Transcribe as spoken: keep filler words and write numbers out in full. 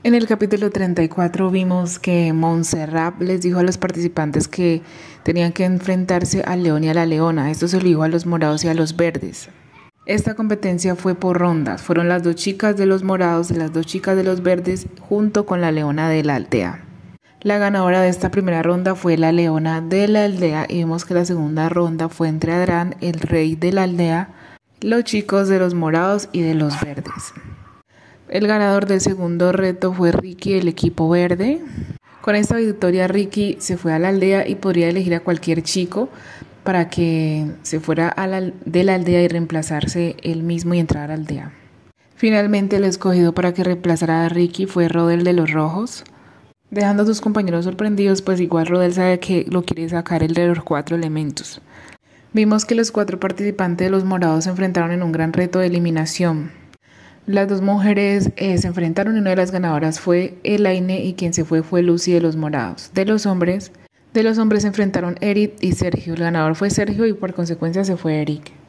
En el capítulo treinta y cuatro vimos que Montserrat les dijo a los participantes que tenían que enfrentarse al león y a la leona. Esto se lo dijo a los morados y a los verdes. Esta competencia fue por rondas. Fueron las dos chicas de los morados y las dos chicas de los verdes junto con la leona de la aldea. La ganadora de esta primera ronda fue la leona de la aldea y vimos que la segunda ronda fue entre Adrán, el rey de la aldea, los chicos de los morados y de los verdes. El ganador del segundo reto fue Ricky del equipo verde. Con esta victoria Ricky se fue a la aldea y podría elegir a cualquier chico para que se fuera a la, de la aldea y reemplazarse él mismo y entrar a la aldea. Finalmente el escogido para que reemplazara a Ricky fue Rodel de los rojos. Dejando a sus compañeros sorprendidos, pues igual Rodel sabe que lo quiere sacar el de los cuatro elementos. Vimos que los cuatro participantes de los morados se enfrentaron en un gran reto de eliminación. Las dos mujeres eh, se enfrentaron y una de las ganadoras fue Elaine y quien se fue fue Lucy de los morados. De los hombres, de los hombres se enfrentaron Eric y Sergio. El ganador fue Sergio y por consecuencia se fue Eric.